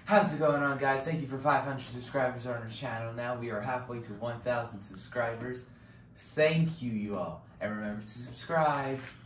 How's it going on, guys? Thank you for 500 subscribers on our channel. Now we are halfway to 1,000 subscribers. Thank you, you all. And remember to subscribe.